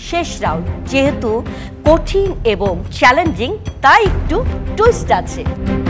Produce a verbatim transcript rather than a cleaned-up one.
শেষ রাউন্ড, যেহেতু কঠিন এবং চ্যালেঞ্জিং তাই একটু টুইস্ট আছে।